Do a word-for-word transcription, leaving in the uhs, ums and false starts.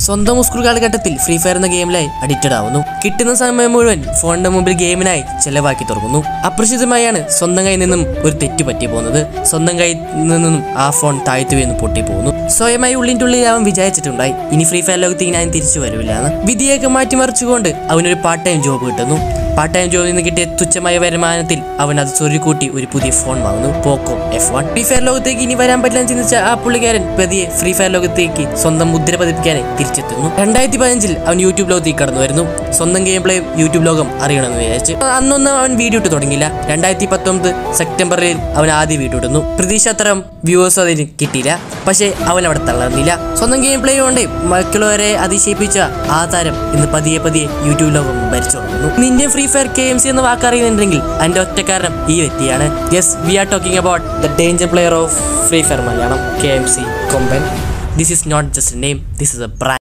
സ്വന്തം സ്കൂൾ കാലഘട്ടത്തിൽ free fire എന്ന ഗെയിമിലായി അഡിക്റ്റഡ് ആവുന്നു. കിട്ടുന്ന സമയം മുഴുവൻ ഫോണിന്റെ മുമ്പിൽ ഗെയിമിനായി ചെലവാക്കി തുടങ്ങുന്നു. അപ്രതീക്ഷിതമായാണ് സ്വന്തം കയ്യിൽ നിന്നും ഒരു തെറ്റ് പറ്റി പോകുന്നത്. സ്വന്തം കയ്യിൽ നിന്നും ആ ഫോൺ താഴ്ത്തു വീണ് പൊട്ടിപ്പോകുന്നു. സ്വയമായി ഉള്ളിൻ്റെ ഉള്ളിൽ അവൻ വിചാരിച്ചിട്ടുണ്ടായി ഇനി ഫ്രീ ഫയർ ലോകത്തേക്ക് ഞാൻ തിരിച്ചു വരില്ല എന്ന്. വിധിയൊക്കെ മാറ്റിമറിച്ചുകൊണ്ട് അവനൊരു പാർട്ട് ടൈം ജോബ് കിട്ടുന്നു. പാർട്ട് ടൈം ജോബിൽ നിന്ന് കിട്ടിയ തുച്ഛമായ വരുമാനത്തിൽ അവൻ അത് സ്വരുക്കൂട്ടി ഒരു പുതിയ ഫോൺ വാങ്ങുന്നു, Poco F one. Free fire ലോകത്തേക്ക് ഇനി വരാൻ പറ്റില്ലെന്ന് ചിന്തിച്ച ആ പുള്ളിക്കാരൻ പതിയെ ഫ്രീ ഫയർ ലോകത്തേക്ക് സ്വന്തം മുദ്ര പതിപ്പിക്കാനായി തിരിച്ചെത്തുന്നു. രണ്ടായിരത്തി പതിനഞ്ചിൽ അവൻ യൂട്യൂബ് ലോകത്തേക്ക് കടന്നു വരുന്നു. സ്വന്തം ഗെയിം പ്ലേ യൂട്യൂബ് ലോകം അറിയണമെന്ന് വിചാരിച്ചു. അന്നൊന്നും അവൻ വീഡിയോ ഇട്ട് തുടങ്ങിയില്ല. രണ്ടായിരത്തി പത്തൊമ്പത് സെപ്റ്റംബറിൽ അവൻ ആദ്യം വീഡിയോ ഇടുന്നു. പ്രതീക്ഷ അത്തരം വ്യൂവേഴ്സ് അതിന് കിട്ടിയില്ല. പക്ഷേ അവൻ അവിടെ തളർന്നില്ല. സ്വന്തം ഗെയിം പ്ലേ കൊണ്ട് മറ്റുള്ളവരെ അതിശയിപ്പിച്ച ആ താരം ഇന്ന് പതിയെ പതിയെ യൂട്യൂബ് ലോകം ഭരിച്ചു തുടങ്ങുന്നു. നിന്റെ free fire K M C എന്ന് വാക്കറിയുന്നുണ്ടെങ്കിൽ അതിന്റെ ഒറ്റ കാരണം ഈ വ്യക്തിയാണ്. Yes, we are talking about the danger player of free fire Malayalam, K M C കൊമ്പൻ. This is not just a name, this is a brand.